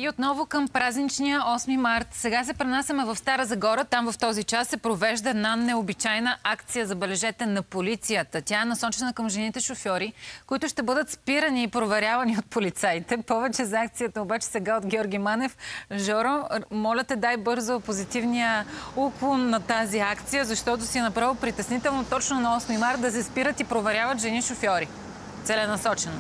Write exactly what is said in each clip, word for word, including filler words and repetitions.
И отново към празничния осми март. Сега се пренасяме в Стара Загора. Там в този час се провежда една необичайна акция, забележете, на полицията. Тя е насочена към жените шофьори, които ще бъдат спирани и проверявани от полицаите. Повече за акцията обаче сега от Георги Манев. Жоро, моля те, дай бързо позитивния уклон на тази акция, защото си е направо притеснително точно на осми март да се спират и проверяват жени шофьори. Целенасочено.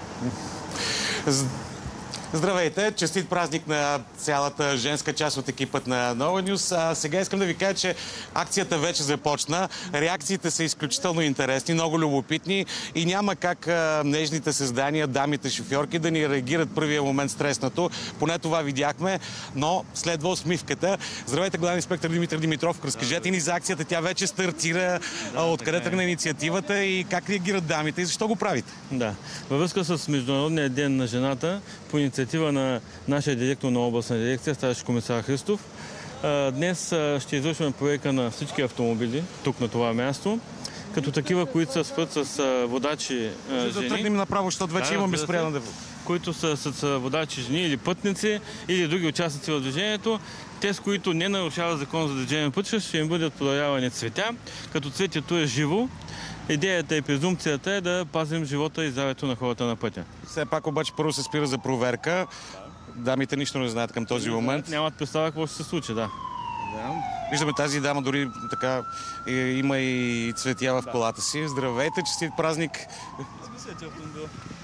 Здравейте! Честит празник на цялата женска част от екипът на Nova News. А сега искам да ви кажа, че акцията вече започна. Реакциите са изключително интересни, много любопитни и няма как а, нежните създания, дамите шофьорки да ни реагират първия момент стреснато. Поне това видяхме, но следва усмивката. Здравейте, главен инспектор Димитър Димитров. Разкажете ни за акцията. Тя вече стартира. Да, откъде тръгна инициативата и как реагират дамите и защо го правите? Да. Във връзка с Международния ден на жената, по инициатива на нашия директор на областна дирекция, старши комисар Христов, днес ще извършваме проверка на всички автомобили тук на това място, като такива, които са спът с водачи жени. Да тръгнем направо, защото вече да, имаме спряна да... които са с водачи жени или пътници, или други участници в движението. Те, с които не нарушават закон за движение пътища, ще им бъдат подарявани цветя, като цветето е живо. Идеята и презумпцията е да пазим живота и здравето на хората на пътя. Все пак обаче първо се спира за проверка. Дамите нищо не знаят към този момент. Нямат представа какво ще се случи, да. Да. Виждаме тази дама, дори така има и цветя в колата си. Здравейте, честит празник! Изгасете автомобил.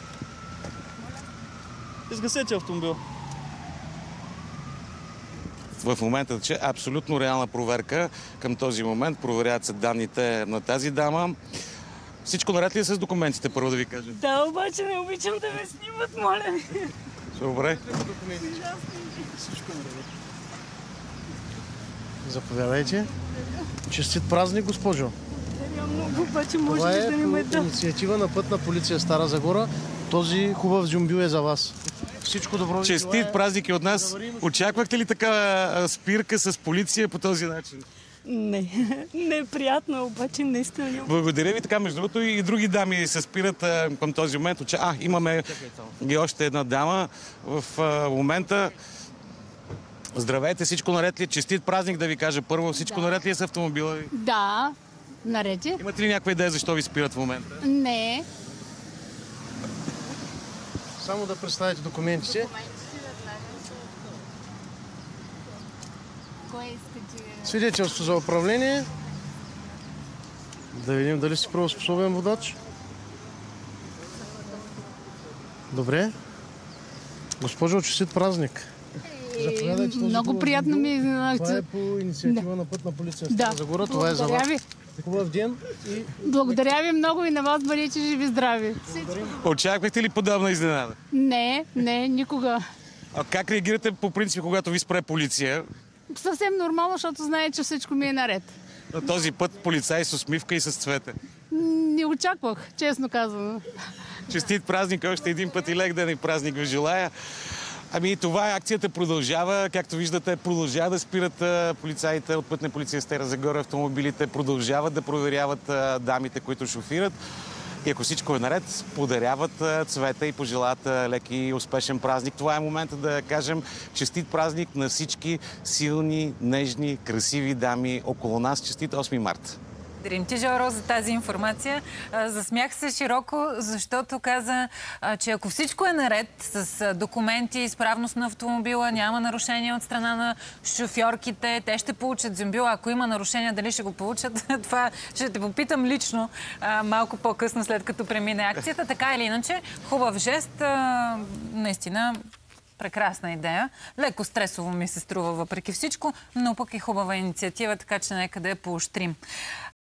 Изгасете автомобил. В момента че абсолютно реална проверка към този момент. Проверяват се данните на тази дама. Всичко наред ли е с документите, първо да ви кажа? Да, обаче не обичам да ме снимат, моля ви. Добре. Всичко наред. Заповядайте. Честит празник, госпожо. Благодаря много, обаче може Това ли е да ми ме по инициатива на Пътна полиция Стара Загора. Този хубав джумбил е за вас. Всичко добро ви Честит желая. празник и от нас. Очаквахте ли такава спирка с полиция по този начин? Не, не е приятно, обаче наистина няма. Благодаря ви. Така, между другото, и други дами се спират а, към този момент. А, имаме и още една дама в а, момента. Здравейте, всичко наред ли е? Честит празник да ви кажа първо. Всичко да. Наред ли е с автомобила ви? Да, наред е. Имате ли някаква идея защо ви спират в момента? Не. Само да представите документите. Кой иска да... Свидетелство за управление. Да видим дали си правоспособен водач. Добре. Госпожо, честит празник. Заповядайте, много приятно ми е. Това е по инициатива да. на Пътна полиция Стара да. Загора. Това е за вас. Ви. Хубав ден. И... Благодаря ви много и на вас, бъдете живи здрави. Очаквахте ли подобна изненада? Не, не, никога. А как реагирате по принцип, когато ви спре полиция? Съвсем нормално, защото знае, че всичко ми е наред. На този път полицай с усмивка и с цвете. Не очаквах, честно казано. Честит празник, още един път и лек ден и празник ви желая. Ами това е, акцията продължава. Както виждате, продължава да спират а, полицаите от Пътна полиция Стара Загора, автомобилите, продължават да проверяват а, дамите, които шофират. И ако всичко е наред, подаряват а, цвета и пожелават а, лек и успешен празник. Това е момента да кажем честит празник на всички силни, нежни, красиви дами около нас. Честит осми март! Благодарим ти, Жоро, за тази информация. Засмях се широко, защото каза, че ако всичко е наред с документи, изправност на автомобила, няма нарушения от страна на шофьорките, те ще получат зюмбила. Ако има нарушения, дали ще го получат, това ще те попитам лично малко по-късно, след като премине акцията. Така или иначе, хубав жест, наистина прекрасна идея. Леко стресово ми се струва въпреки всичко, но пък и хубава инициатива, така че нека да я поощрим.